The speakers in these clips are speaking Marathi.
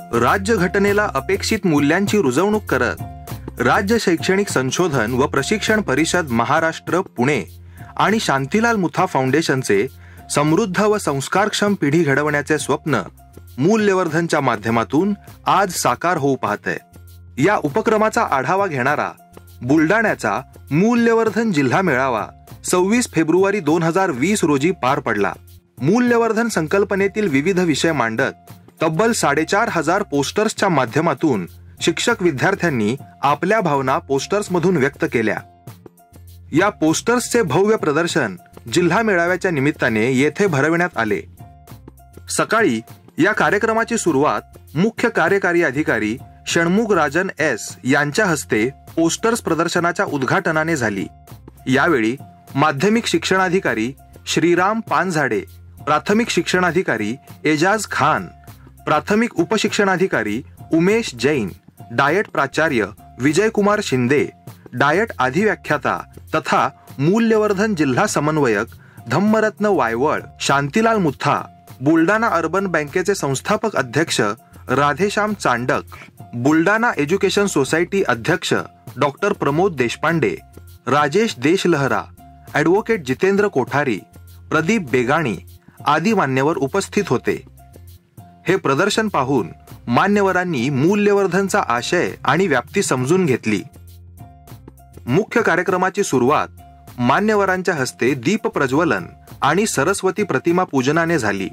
राज्यघटनेला अपेक्षित मूल्यांची रुजवणूक करत राज्य शैक्षणिक संशोधन व प्रशिक्षण परिषद महाराष्ट्र पुणे आणि शांतीलाल मुथा फाउंडेशनचे समृद्ध व संस्कारक्षम पिढी घडवण्याचे स्वप्न मूल्यवर्धनच्या माध्यमातून आज साकार होऊ पाहतंय। या उपक्रमाचा आढावा घेणारा बुलडाण्याचा मूल्यवर्धन जिल्हा मेळावा 26 फेब्रुवारी 2020 रोजी पार पडला। मूल्यवर्धन संकल्पनेतील विविध विषय मांडत तब्बल 4500 पोस्टर्सच्या माध्यमातून शिक्षक विद्यार्थ्यांनी आपल्या भावना पोस्टर्समधून व्यक्त केल्या। या पोस्टर्सचे भव्य प्रदर्शन जिल्हा मेळाव्याच्या निमित्ताने येथे भरविण्यात आले। सकाळी या कार्यक्रमाची सुरुवात मुख्य कार्यकारी अधिकारी षण्मुख राजन एस यांच्या हस्ते पोस्टर्स प्रदर्शनाच्या उद्घाटनाने झाली। यावेळी माध्यमिक शिक्षणाधिकारी श्रीराम पानझाडे, प्राथमिक शिक्षणाधिकारी एजाज खान, प्राथमिक उपशिक्षणाधिकारी उमेश जैन, डायट प्राचार्य विजयकुमार शिंदे, डायट अधिव्याख्याता तथा मूल्यवर्धन जिल्हा समन्वयक धम्मरत्न वायवळ, शांतीलाल मुथा, बुलडाणा अर्बन बँकेचे संस्थापक अध्यक्ष राधेश्याम चांडक, बुलडाणा एज्युकेशन सोसायटी अध्यक्ष डॉक्टर प्रमोद देशपांडे, राजेश देशलहरा, ॲडव्होकेट जितेंद्र कोठारी, प्रदीप बेगाणी आदी मान्यवर उपस्थित होते। हे प्रदर्शन पाहून मान्यवरांनी मूल्यवर्धनचा आशय आणि व्याप्ती समजून घेतली। मुख्य कार्यक्रमाची सुरुवात मान्यवरांच्या हस्ते दीप प्रज्वलन आणि सरस्वती प्रतिमा पूजनाने झाली।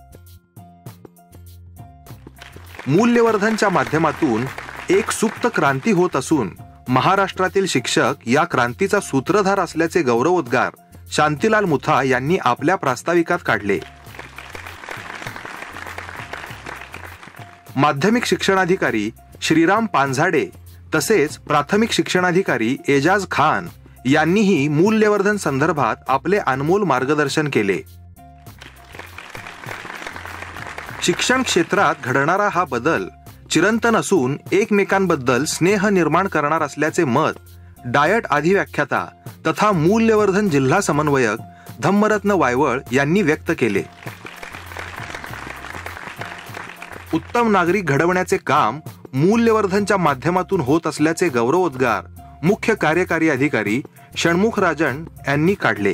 मूल्यवर्धनच्या माध्यमातून एक सुप्त क्रांती होत असून महाराष्ट्रातील शिक्षक या क्रांतीचा सूत्रधार असल्याचे गौरवोद्गार शांतीलाल मुथा यांनी आपल्या प्रास्ताविकात काढले। माध्यमिक शिक्षणाधिकारी श्रीराम पानझाडे तसेच प्राथमिक शिक्षणाधिकारी एजाज खान यांनीही मूल्यवर्धन संदर्भात आपले अनमोल मार्गदर्शन केले। शिक्षण क्षेत्रात घडणारा हा बदल चिरंतन असून एकमेकांबद्दल स्नेह निर्माण करणार असल्याचे मत डायट अधिव्याख्याता तथा मूल्यवर्धन जिल्हा समन्वयक धम्मरत्न वायवळ यांनी व्यक्त केले। उत्तम नागरिक घडवण्याचे काम मूल्यवर्धनच्या माध्यमातून होत असल्याचे गौरवोद्गार मुख्य कार्यकारी अधिकारी षण्मुख राजन यांनी काढले।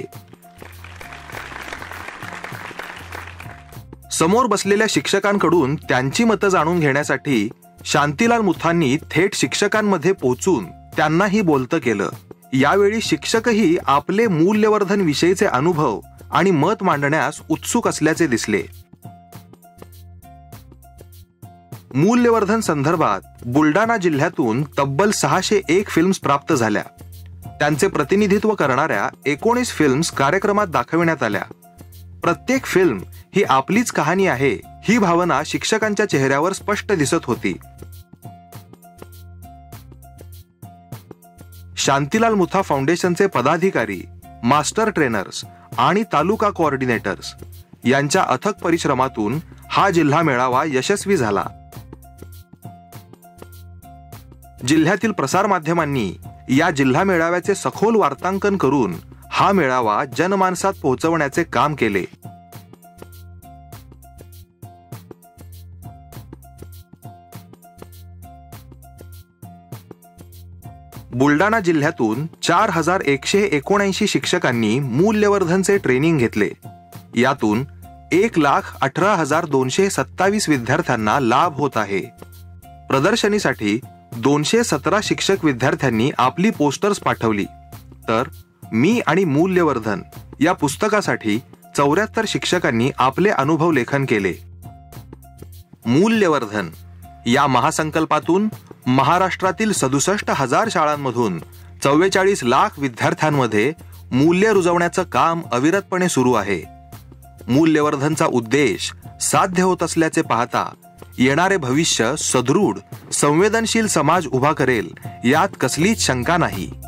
समोर बसलेल्या शिक्षकांकडून त्यांची मतं जाणून घेण्यासाठी शांतीलाल मुथांनी थेट शिक्षकांमध्ये पोहोचून त्यांनाही बोलतं केलं। यावेळी शिक्षकही आपले मूल्यवर्धन विषयीचे अनुभव आणि मत मांडण्यास उत्सुक असल्याचे दिसले। मूल्यवर्धन संदर्भात बुलडाणा जिल्ह्यातून तब्बल 601 फिल्म्स प्राप्त झाल्या। त्यांचे प्रतिनिधित्व करणाऱ्या 19 फिल्म्स कार्यक्रमात दाखविण्यात आल्या। प्रत्येक फिल्म ही आपलीच कहाणी आहे ही भावना शिक्षकांच्या चेहऱ्यावर स्पष्ट दिसत होती। शांतीलाल मुथा फाउंडेशनचे पदाधिकारी, मास्टर ट्रेनर्स आणि तालुका कोऑर्डिनेटर्स यांच्या अथक परिश्रमातून हा जिल्हा मेळावा यशस्वी झाला। जिल्ह्यातील प्रसार माध्यमांनी या जिल्हा मेळाव्याचे सखोल वार्तांकन करून हा मेळावा जनमानसात पोहोचवण्याचे काम केले। बुलडाणा जिल्ह्यातून 4179 शिक्षकांनी मूल्यवर्धनचे ट्रेनिंग घेतले। यातून 1,18,227 विद्यार्थ्यांना लाभ होत आहे। प्रदर्शनीसाठी 217 शिक्षक विद्यार्थ्यांनी आपली पोस्टर्स पाठवली, तर मी आणि मूल्यवर्धन या पुस्तकासाठी 74 शिक्षकांनी आपले अनुभव लेखन केले। मूल्यवर्धन या महासंकल्पातून महाराष्ट्रातील 67,000 शाळांमधून 44 लाख विद्यार्थ्यांमध्ये मूल्य रुजवण्याचं काम अविरतपणे सुरू आहे। मूल्यवर्धनचा उद्देश साध्य होत असल्याचे पाहता येणारे भविष्य सदृढ, संवेदनशील समाज उभा करेल यात कसलीच शंका नाही।